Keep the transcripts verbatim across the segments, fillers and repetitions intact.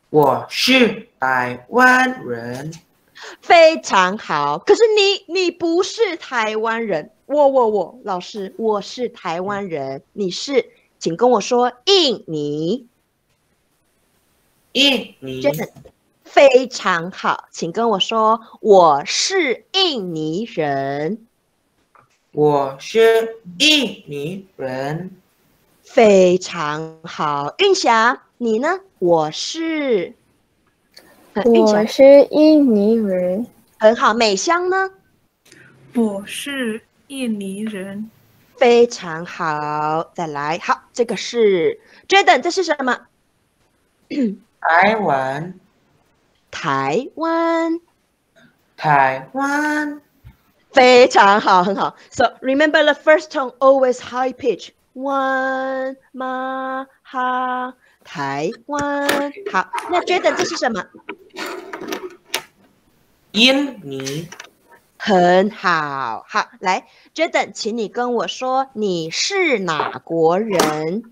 我是台湾人。 非常好。可是你你不是台湾人，我我我，老师，我是台湾人，你是，请跟我说印尼。 印尼。 Jaden，非常好，请跟我说我是印尼人。 我是印尼人。 非常好，韵霞，你呢？我是， 我是印尼人。 很好，美香呢？ 我是印尼人。 非常好，再来，好，这个是 Jaden， 这是什么？ 台湾。 台湾。 台湾。 非常好，很好。So remember the first tone always high pitch. One ma ha 台湾。好，那 Jaden 这是什么？ 印尼。 很好，好，来 Jaden， 请你跟我说你是哪国人？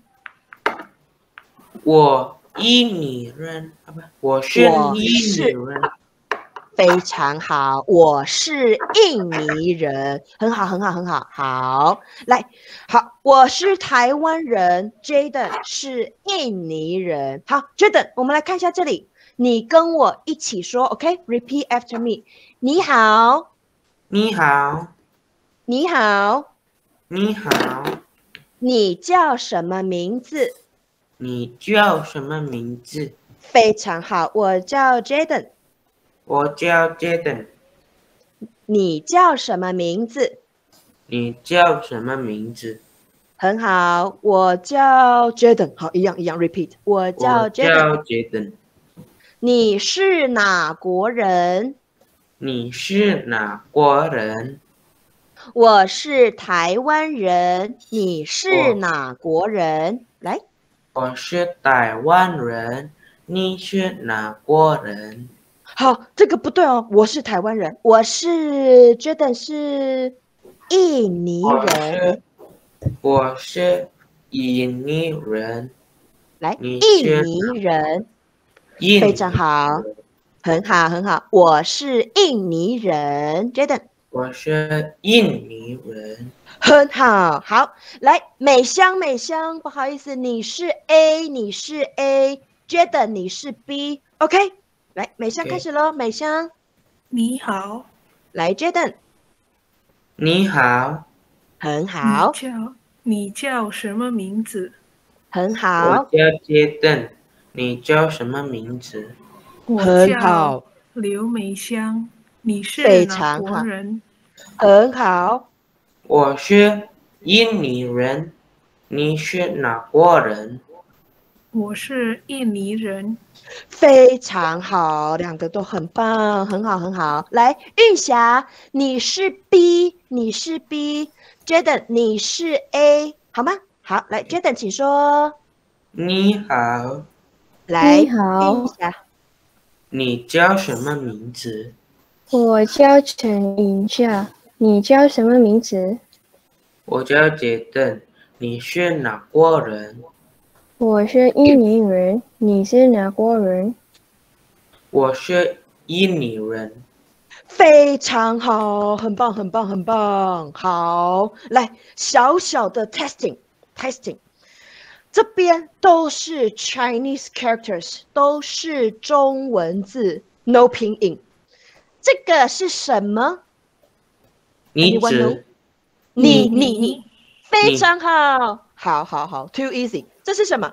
我印尼人啊，不，我是印尼人。 非常好，我是印尼人，很好，很好，很好，好，来，好，我是台湾人 ，Jaden 是印尼人，好 ，Jaden， 我们来看一下这里，你跟我一起说 ，OK，repeat、okay? after me， 你好， 你好， 你好， 你好， 你叫什么名字？ 你叫什么名字？ 非常好，我叫 Jaden。 我叫 Jaden。 你叫什么名字？ 你叫什么名字？ 很好，我叫 Jaden。好，一样一样 ，repeat。我叫 Jaden。 我叫 Jaden。 你是哪国人？ 你是哪国人？ 我是台湾人。你是哪国人？来， 我是台湾人。你是哪国人？ 好，这个不对哦，我是台湾人，我是 Jaden 是印尼人。 我是印尼人。 来，印尼人。非常好，很好，很好。我是印尼人 ，Jaden。 我是印尼人。 很好，好，来，美香，美香，不好意思，你是 A， 你是 A，Jaden 你是 B，OK，、okay? 来，美香开始喽， okay. 美香， 你好， 来 Jaden， 你好， 很好， 你叫你叫什么名字？ 很好， 我叫 Jaden， 你叫什么名字？ 我叫刘美香，你是哪国人？ 很好， 我是印尼人，你是哪国人？ 我是印尼人。 非常好，两个都很棒，很好，很好。来，韵霞，你是 B， 你是 B，Jaden 你是 A， 好吗？好，来 ，Jaden 请说。 你好。 来， 你好。 韵霞， 你叫什么名字？ 我叫陈颖夏，你叫什么名字？ 我叫杰顿，你是哪国人？ 我是印尼人，你是哪国人？ 我是印尼人。 非常好，很棒，很棒，很棒。好，来，小小的 testing，testing， 这边都是 Chinese characters， 都是中文字 ，no 拼音。这个是什么？ 你指？ 你你你，非常好，好好好 ，too easy。这是什么？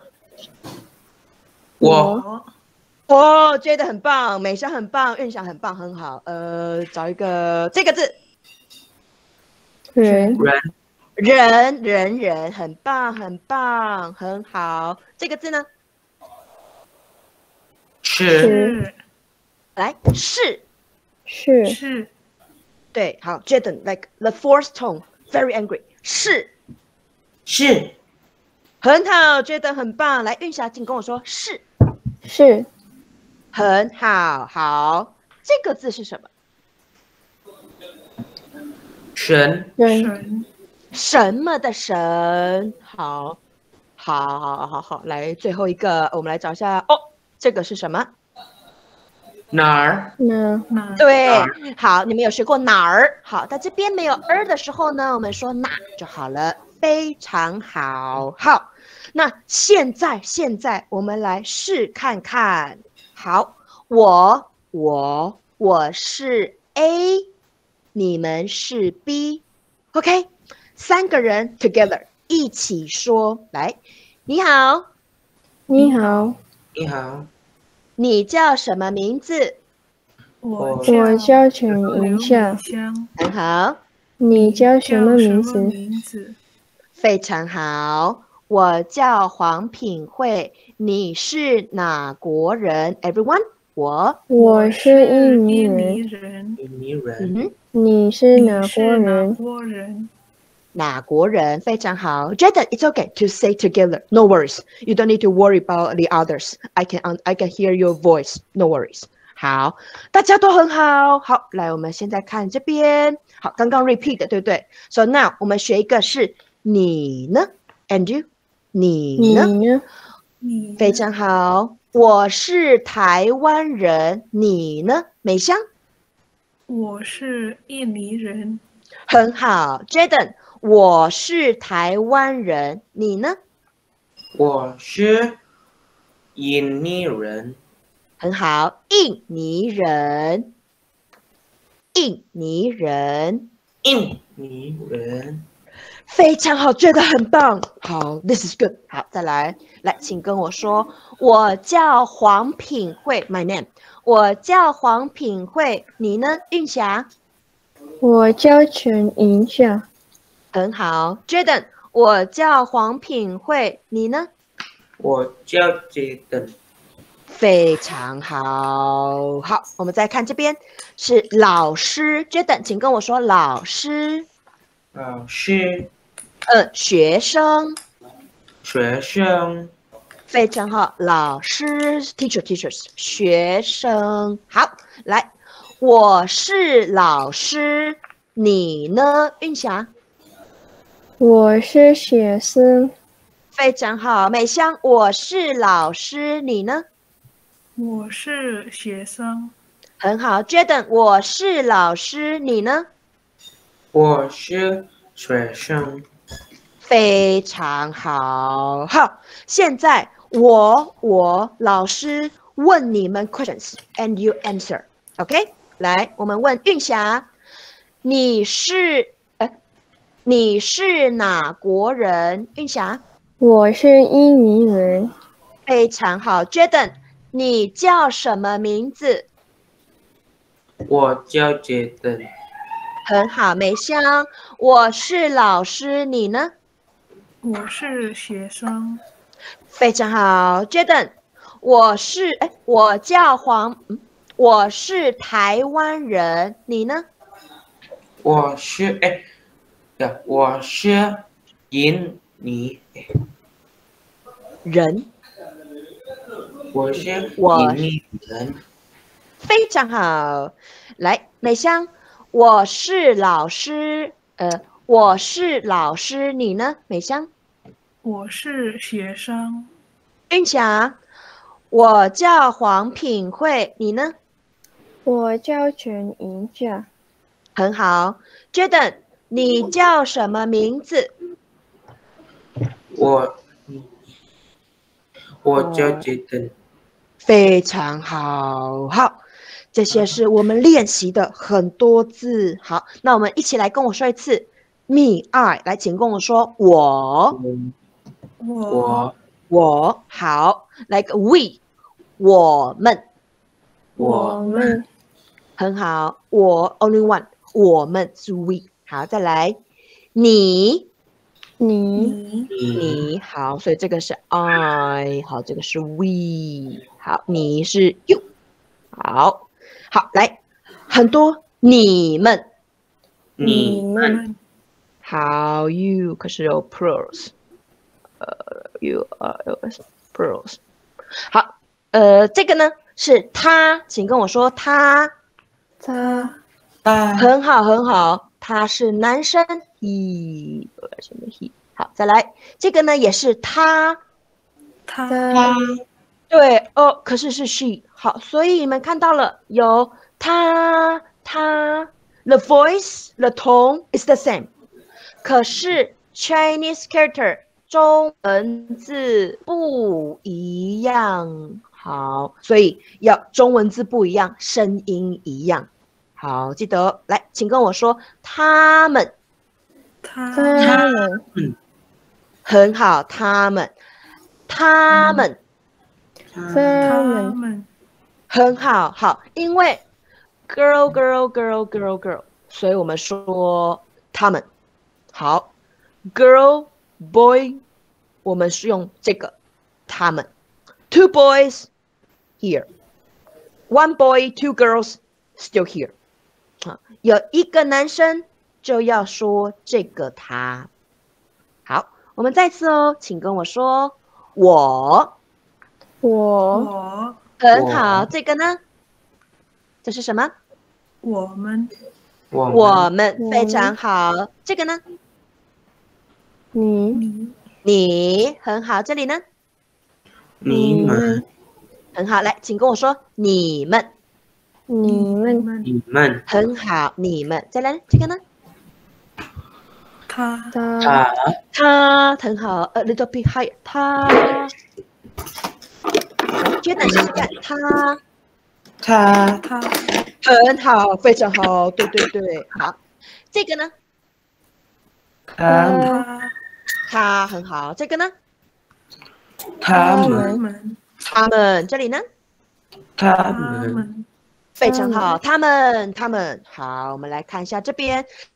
我。 哦，觉得很棒，美香很棒，韵翔很棒，很好。呃，找一个这个字。 人人人人，很棒，很棒，很好。这个字呢？ 是。 来，是。 是。 是。 对，好 ，Jaden like the fourth tone, very angry。是。 是。 很好，觉得很棒。来，韵霞，请跟我说是。 是。 很好，好，这个字是什么？ 神。 神。 什么的神？好，好，好，好，好，来，最后一个，我们来找一下。哦， 这个是什么？ 哪儿？ 哪？ 哪？ 对，好，你们有学过哪儿？好，在这边没有 er 的时候呢，我们说哪就好了，非常好。好，那现在现在我们来试看看。好，我我我是 A， 你们是 B，OK，、okay? 三个人 together 一起说，来，你好， 你好， 你好， 你叫什么名字？ 我我叫陈刘美银夏， 香。 很好。 你叫什么名叫什么字？ 名字？ 非常好，我叫黄品慧，你是哪国人 ？Everyone， 我， 我是印尼印尼人， 人。 印尼人。 嗯， 你是哪国你是哪人？ 国人？ 哪国人？非常好。Jaden, it's okay to say together. No worries. You don't need to worry about the others. I can I can hear your voice. No worries. 好，大家都很好。好，来，我们现在看这边。好，刚刚 repeat 的，对不对 ？So now 我们学一个是你呢 ？And you？你你呢？ 呢？ 你非常好，我是台湾人，你呢？美香， 我是印尼人。 很好。Jaden， 我是台湾人，你呢？ 我是印尼人。 很好，印尼人，印尼人， 印尼人。 非常好，觉得很棒。好 ，This is good。好，再来，来，请跟我说，我叫黄品慧 ，My name。我叫黄品慧，你呢？韵霞， 我叫陈银夏， 很好。Jaden， 我叫黄品慧，你呢？ 我叫杰登。 非常好，好，我们再看这边是老师 Jaden， 请跟我说老师， 老师。 呃，学生， 学生。 非常好，老师 teacher teachers 学生，好，来，我是老师，你呢？韵霞， 我是学生， 非常好，美香，我是老师，你呢？ 我是学生。 很好 Jaden， 我是老师，你呢？ 我是学生。 非常好，好，现在我我老师问你们 questions and you answer，OK？、Okay? 来，我们问韵霞，你是呃你是哪国人？韵霞， 我是印尼人， 非常好。Jaden， 你叫什么名字？ 我叫杰登。 很好，美香，我是老师，你呢？ 我是学生。 非常好 ，Jaden， 我是哎，我叫黄，嗯，我是台湾人，你呢？ 我是哎呀，我是印尼人， 我是我印尼人。 非常好。来，美香，我是老师，呃，我是老师，你呢？美香， 我是学生。 韵霞，我叫黄品慧，你呢？ 我叫陈银夏， 很好。Jaden， 你叫什么名字？ 我我叫杰登。 非常好，好，这些是我们练习的很多字。好，那我们一起来跟我说一次 ，me I， 来，请跟我说我我我我好，来个 we， 我们我们很好，我 only one， 我们是 we， 好，再来你你你你你好，所以这个是 I， 好，这个是 we， 好，你是 you， 好，好，来很多你们。 你你们们好 you 可是有 pros， 呃 you are pros。好，呃，这个呢是他，请跟我说他， 他他很好很好，他是男生 he， he。好，再来，这个呢也是他， 他他对对哦，可是是 she。好，所以你们看到了有他他 ，the voice the tone is the same。可是 Chinese character 中文字不一样。好，所以要中文字不一样，声音一样。好，记得来，请跟我说他们。 他他们嗯， 很好，他们，他们。 他他们们很好，好，因为 girl girl girl girl girl，所以我们说他们。好 ，girl boy，我们是用这个他们。Two boys here, one boy, two girls still here。啊，有一个男生就要说这个他。好，我们再次哦，请跟我说我。 我我很好， 我这个呢？这是什么？ 我们我们我们我非常好。这个呢？ 你你你很好。这里呢？ 你们很好。来，请跟我说你们。 你们们你们很好，你们。再来，这个呢？ 他他他他很好，a little bit higher。他，觉得试试看，他他他很好，非常好。对对对，好。这个呢？ 他们他他很好。这个呢？ 他他们们他们。这里呢？ 他他们们非常好，他们他们好，我们来看一下这边